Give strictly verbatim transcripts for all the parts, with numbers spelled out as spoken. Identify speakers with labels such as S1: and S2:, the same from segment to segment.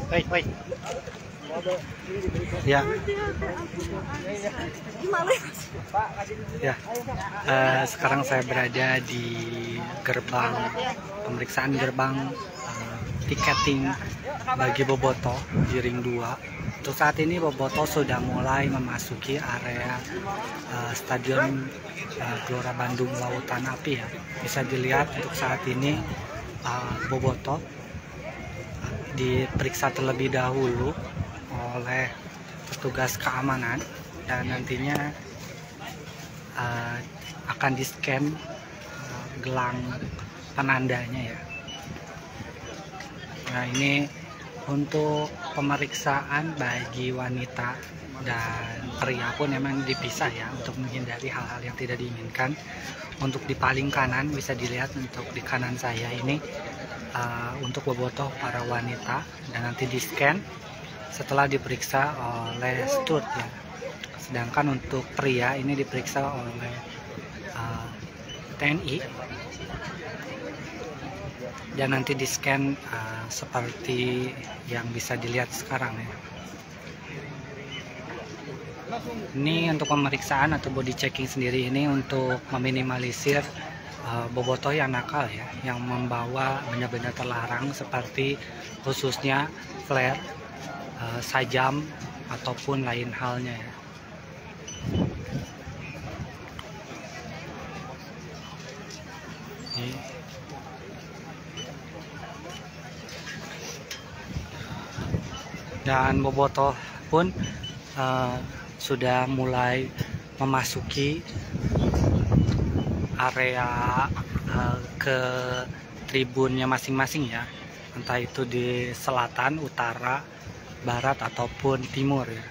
S1: Wait, wait. Ya. Ya. Uh, sekarang saya berada di gerbang pemeriksaan gerbang uh, tiketing bagi Bobotoh di ring dua. Untuk saat ini Bobotoh sudah mulai memasuki area uh, stadion uh, Gelora Bandung Lautan Api ya. Bisa dilihat untuk saat ini uh, Bobotoh diperiksa terlebih dahulu oleh petugas keamanan dan nantinya uh, akan di-scan uh, gelang penandanya ya. Nah, ini untuk pemeriksaan bagi wanita dan pria pun memang dipisah ya untuk menghindari hal-hal yang tidak diinginkan. Untuk di paling kanan bisa dilihat untuk di kanan saya ini uh, untuk Bobotoh para wanita dan nanti di-scan setelah diperiksa oleh steward ya. Sedangkan untuk pria ini diperiksa oleh uh, T N I dan nanti di-scan uh, seperti yang bisa dilihat sekarang ya. Ini untuk pemeriksaan atau body checking sendiri ini untuk meminimalisir uh, Bobotoh yang nakal ya, yang membawa benda-benda terlarang seperti khususnya flare, uh, sajam ataupun lain halnya ya. Ini. Dan Bobotoh pun uh, sudah mulai memasuki area uh, ke tribunnya masing-masing ya, entah itu di selatan, utara, barat ataupun timur ya.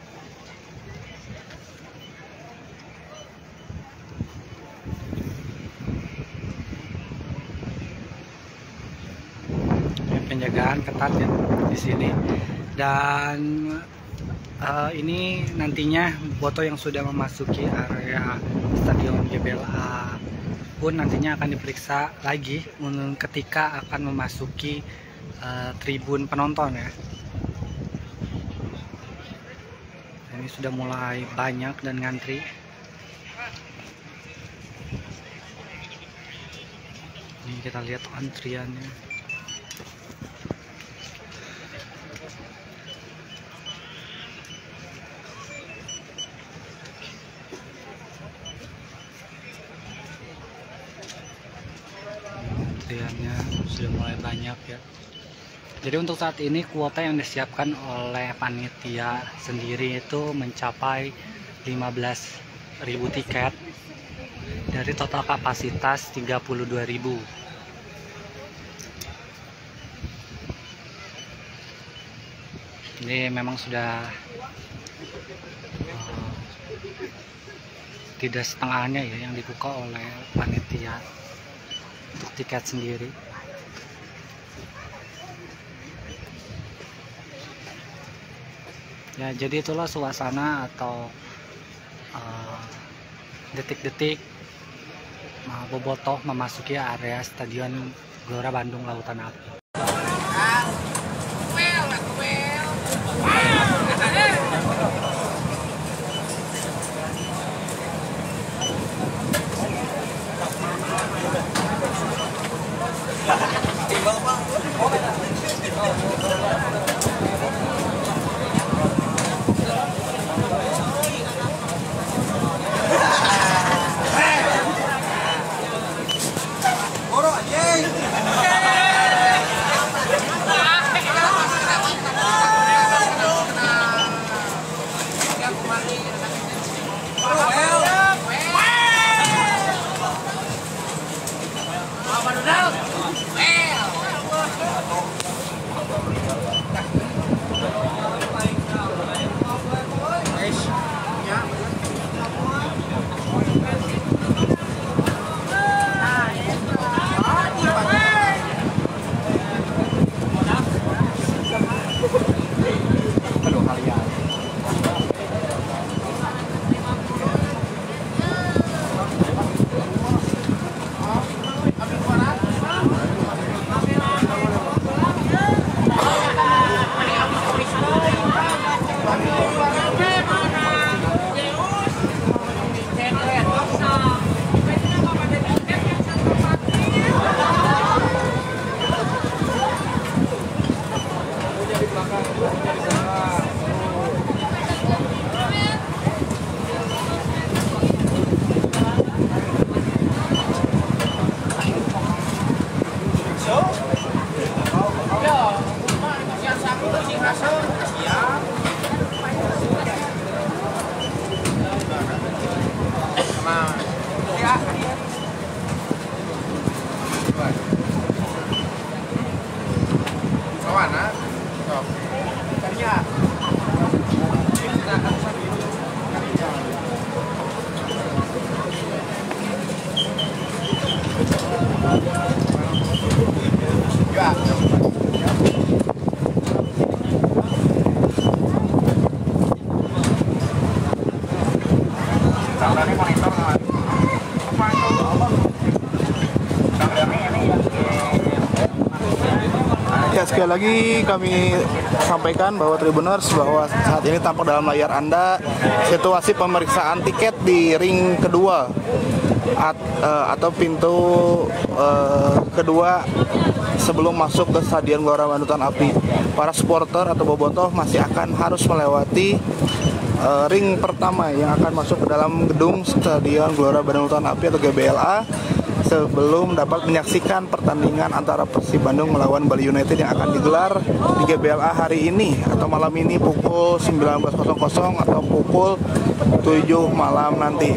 S1: Penjagaan ketat ya di sini. Dan uh, ini nantinya Bobotoh yang sudah memasuki area Stadion G B L A pun nantinya akan diperiksa lagi ketika akan memasuki uh, tribun penonton ya. Ini sudah mulai banyak dan ngantri. Ini kita lihat antriannya. Antriannya sudah mulai banyak ya. Jadi untuk saat ini kuota yang disiapkan oleh panitia sendiri itu mencapai lima belas ribu tiket dari total kapasitas tiga puluh dua ribu. Ini memang sudah uh, tidak setengahnya ya yang dibuka oleh panitia untuk tiket sendiri. Ya, jadi itulah suasana atau detik-detik uh, Bobotoh memasuki area Stadion Gelora Bandung Lautan Api.
S2: Ya, sekali lagi kami sampaikan bahwa Tribuners, bahwa saat ini tampak dalam layar Anda situasi pemeriksaan tiket di ring kedua at, uh, atau pintu uh, kedua sebelum masuk ke Stadion Gelora Lautan Api. Para supporter atau bobotoh masih akan harus melewati uh, ring pertama yang akan masuk ke dalam gedung Stadion Gelora Lautan Api atau G B L A sebelum dapat menyaksikan pertandingan antara Persib Bandung melawan Bali United yang akan digelar di G B L A hari ini atau malam ini pukul sembilan belas atau pukul tujuh malam nanti.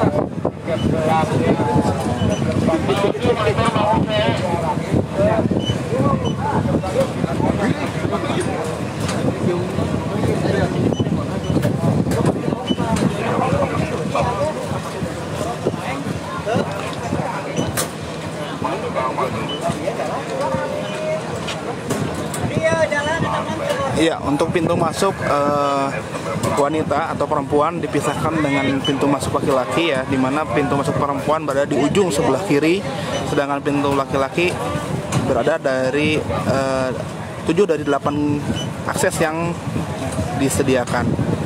S2: Iya, untuk pintu masuk uh, wanita atau perempuan dipisahkan dengan pintu masuk laki-laki ya, di mana pintu masuk perempuan berada di ujung sebelah kiri, sedangkan pintu laki-laki berada dari uh, tujuh dari delapan akses yang disediakan.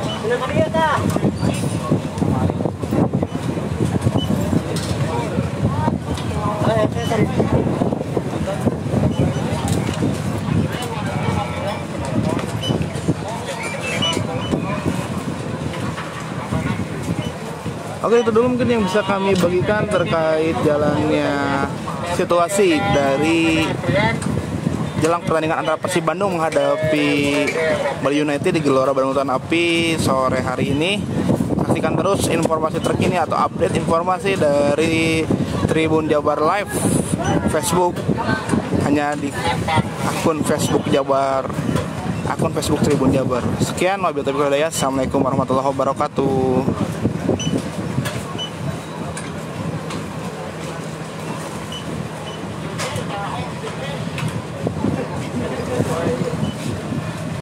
S2: Oke, itu dulu mungkin yang bisa kami bagikan terkait jalannya situasi dari jelang pertandingan antara Persib Bandung menghadapi Bali United di Gelora Lautan Api sore hari ini. Saksikan terus informasi terkini atau update informasi dari Tribun Jabar Live Facebook hanya di akun Facebook Jabar, akun Facebook Tribun Jabar. Sekian, wabillahi taufiq wal hidayah. Assalamualaikum warahmatullahi wabarakatuh.